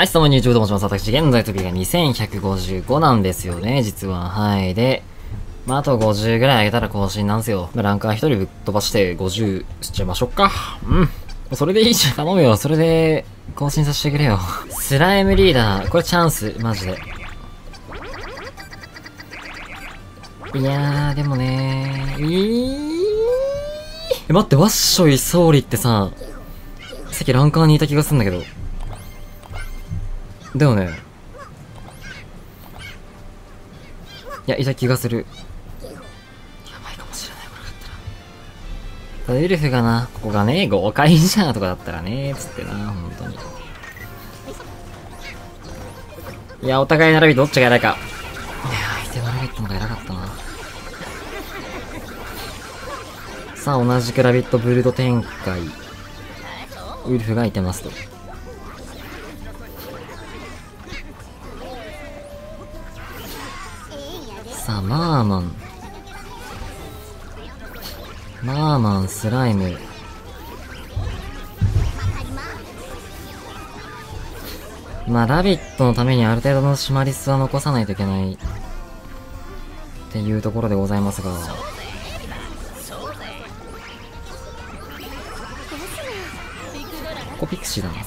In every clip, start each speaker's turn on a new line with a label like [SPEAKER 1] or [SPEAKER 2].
[SPEAKER 1] はい、どうも、YouTube と申します。私、現在飛びが2155なんですよね、実は。はい。で、あと50ぐらい上げたら更新なんですよ。ランカー1人ぶっ飛ばして50しちゃいましょうか。うん。それでいいじゃん。頼むよ。それで、更新させてくれよ。スライムリーダー。これチャンス。マジで。いやー、でもね待って、ワッショイ総理ってさ、さっきランカーにいた気がするんだけど。だよね。いや、いた気がする。やばいかもしれない、これだったら。ウルフがな、ここがね、豪快じゃんとかだったらね、つってな、本当に。いや、お互い並びどっちが偉いか。いやー、相手のラビットの方が偉かったな。さあ、同じくラビットブルド展開。ウルフがいてますと。さあ、マーマン、スライム。まあ、ラビットのためにある程度のシマリスは残さないといけないっていうところでございますが。ここピクシーだな。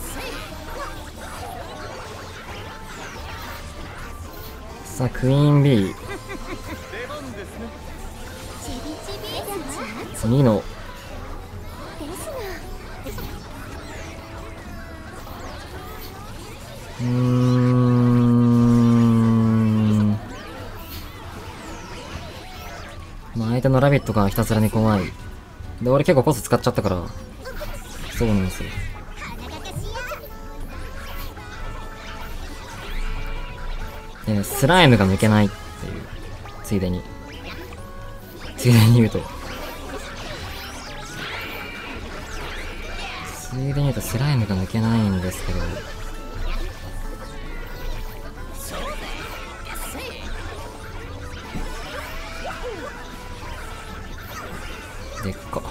[SPEAKER 1] さあ、クイーン B。次のまあ相手のラビットがひたすらに怖い。で、俺結構コス使っちゃったから、そうなんですよ。で、スライムが抜けないっていう、ついでに言うと。スライムが抜けないんですけど。でっか。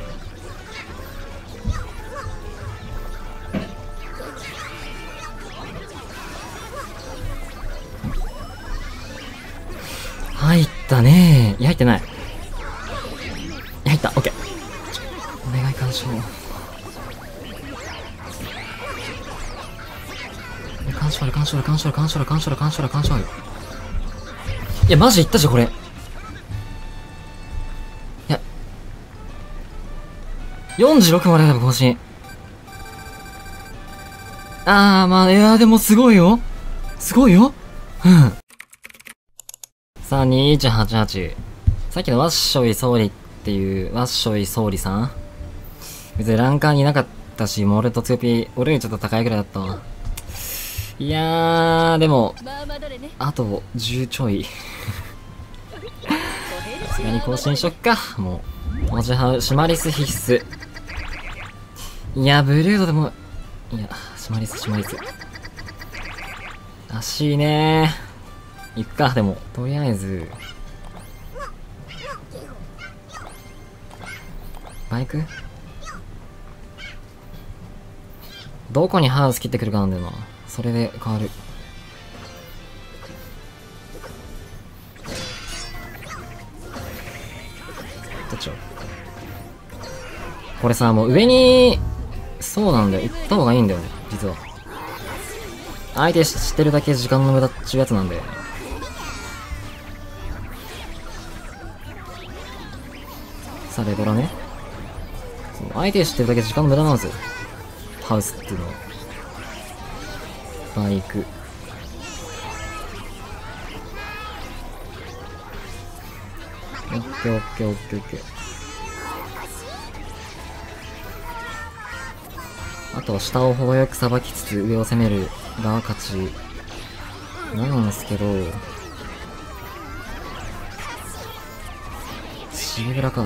[SPEAKER 1] 入ったねー。いや、入ってない。入った。オッケー。お願い干渉。干渉ある。いや、マジいったじゃん、これ。いや。46までだ、更新。まあ、いや、でもすごいよ。うん。さあ、2188。さっきのワッショイ総理っていう、ワッショイ総理さん。別にランカーにいなかったし、もう俺と強ピ、俺よりちょっと高いぐらいだったわ。いやー、でも、あと10ちょい。さすがに更新しとくか。もう、シマリス必須。いや、ブルードでも、いや、シマリス。らしいねー。行くか、でも。とりあえず、バイクどこにハウス切ってくるかなんだよな。それで変わる。どっちをこれさ、もう上に、そうなんだよ。行った方がいいんだよね、実は。相手知ってるだけ時間の無駄っちゅうやつなんで。さあ、レドラね。相手知ってるだけ時間の無駄なんですよ。ハウスっていうのは。バイク。オッケー。あとは下を程よくさばきつつ上を攻めるが勝ちなんですけど、シビブラか。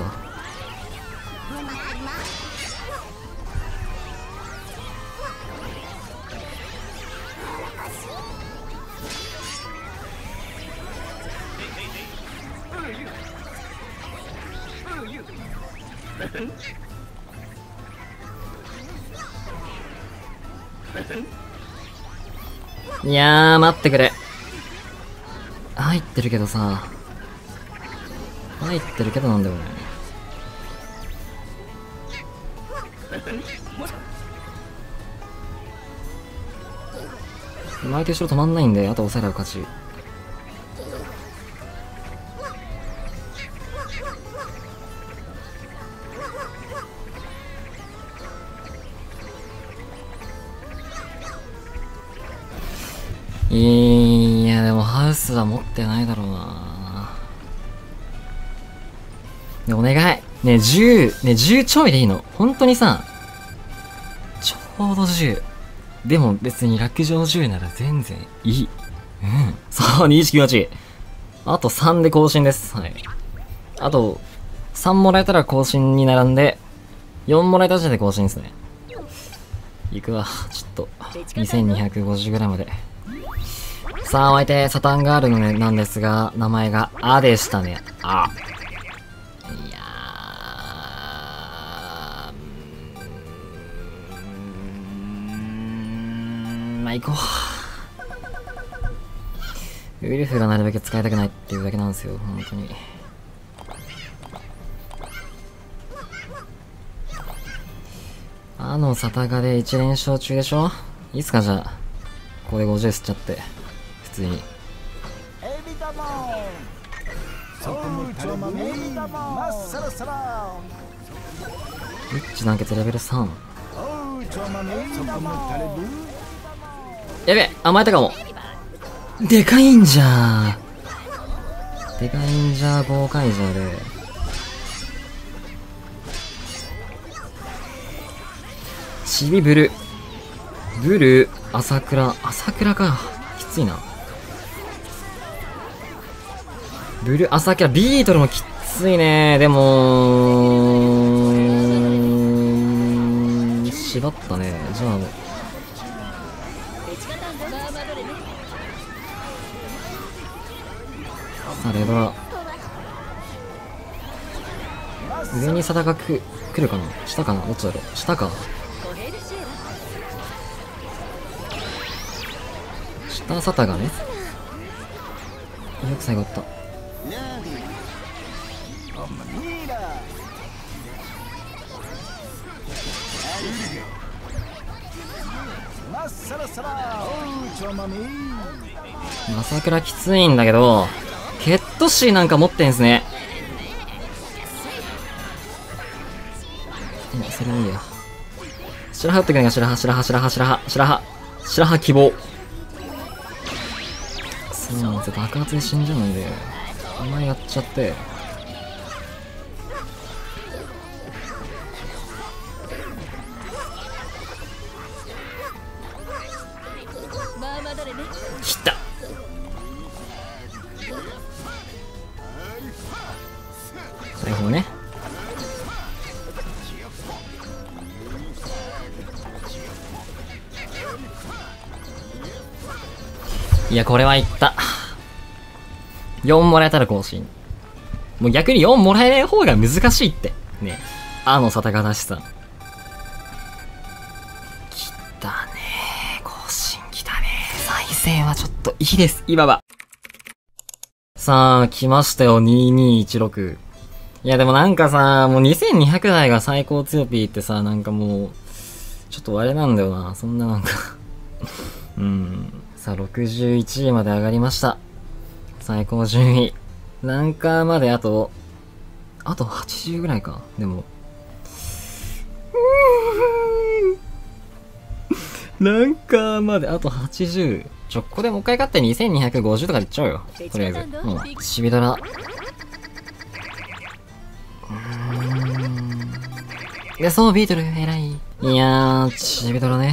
[SPEAKER 1] いやー、待ってくれ。入ってるけどさ。入ってるけどなんだよね。相手後ろ止まんないんで、あと抑えれば勝ち。いや、でもハウスは持ってないだろうな。ね、お願い。ね、10、ね、10ちょいでいいの。本当にさ、ちょうど10。でも別に落城10なら全然いい。うん。そう、2198。あと3で更新です。はい。あと、3もらえたら更新に並んで、4もらえた時点で更新ですね。いくわ。ちょっと、2250g で。さあ、お相手、サタンガールのね、なんですが、名前が、あでしたね。あ。いやまあ、行こう。ウルフがなるべく使いたくないっていうだけなんですよ、本当に。サタガで1連勝中でしょ。いいっすか、じゃあ。ここで50吸っちゃって。普通に。リッチ団結レベル3。やべえ、甘えたかも。でかいんじゃー。でかいんじゃー、豪快じゃで。チビブル。ブル、朝倉。朝倉か。きついな。ブル、朝倉。ビートルもきついね。でも、縛ったね。じゃあ、さあ、レドラ。上にサタが来るかな。下かな。どっちだろう。下か。下サタがね。よく最後打った。朝倉きついんだけど、ケットシーなんか持ってんすね。それいいや。白羽打ってくれんか、白羽希望。そうなんですよ、爆発で死んじゃうんで、あんまりやっちゃって。切った。最後ね。いや、これはいった。4もらえたら更新。もう逆に4もらえない方が難しいって。ね。サタガだしさ。来たね。更新来たね。再生はちょっといいです。今は。さあ、来ましたよ。2216。いや、でもなんかさ、もう2200台が最高強ピーってさ、なんかもう、ちょっとあれなんだよな。そんななんかさあ、61位まで上がりました。最高順位。ランカーまであと80ぐらいか。でも。ランカーまであと80。ここでもう一回勝って2250とかでいっちゃうよ。とりあえず。シビドラ。で、そう、ビートル、偉い。いやー、シビドラね。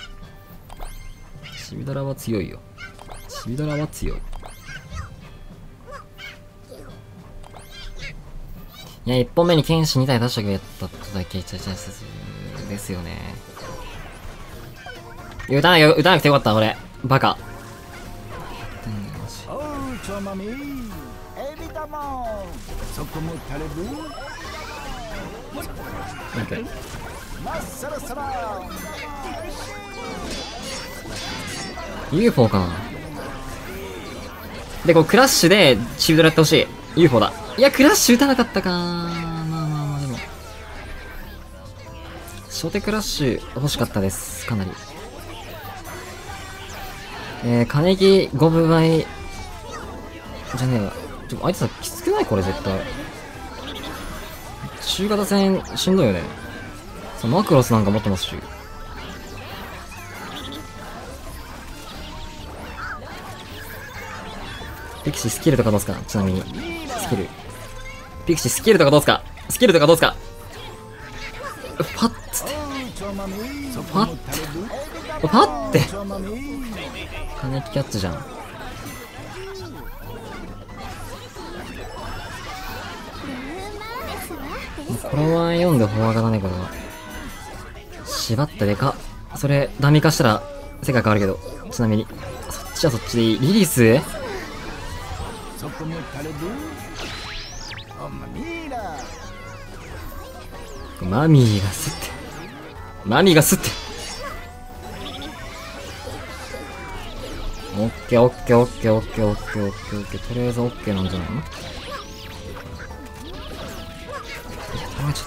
[SPEAKER 1] シビドラは強いよ。シビドラは強い。いや、1本目に剣士2体出してくれただけですよね。打たなくてよかった、俺。バカ。OK。 UFO かな。で、こうクラッシュでチビドラやってほしい。UFO だ。いや、クラッシュ打たなかったか。まあまあまあ、でも。初手クラッシュ欲しかったです。かなり。金木5分倍。じゃねえわ。あいつさ、きつくないこれ絶対。中型戦しんどいよね。さ、マクロスなんか持ってますし。ピクシースキルとかどうすか、ちなみに。スキル。ピクシースキルとかどうすか、スキルとかどうすか。パッつって。パッて。パッて。金木キャッチじゃん。このまま読んでフォア側だね、これは。縛ってでかっ。それ、ダミ化したら世界変わるけど。ちなみに。そっちはそっちでいい。リリースマミーがすって。マミーがすって。オッケーオッケーオッケーオッケーオッケーオッケーオッケー。とりあえずオッケーなんじゃないの？いや、取られちゃった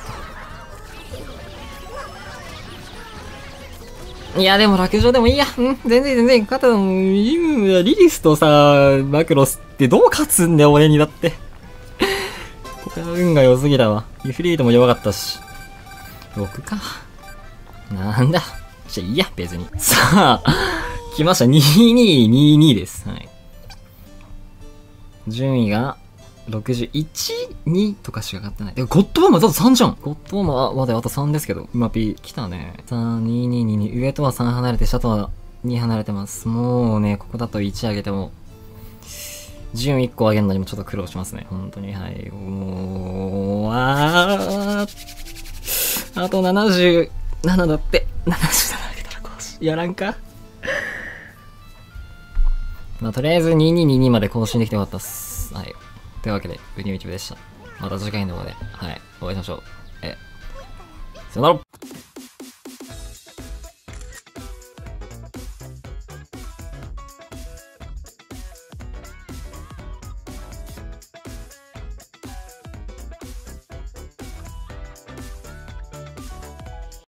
[SPEAKER 1] 。いや、でも落城でもいいや。うん、全然、勝ったのも、リリスとさ、マクロスってどう勝つんだよ、俺にだって。ここは運が良すぎだわ。ユフリードも弱かったし。6か。なんだ。じゃあいいや、別に。さあ、来ました。2222です。はい。順位が、61、2とかしか上がってない。ゴッドボーマーだと3じゃん。ゴッドボーマーまだあと3ですけど。今 P 来たね。さあ、2222。上とは3離れて、下とは2離れてます。もうね、ここだと1上げても、順1個上げるのにもちょっと苦労しますね。本当に、はい。もう、あと77だって。77上げたらこうやらんか。まあ、とりあえず2222まで更新できてよかったっす。はい。というわけで、ウニウチブでした。また次回の動画で、はい、お会いしましょう。さよなら。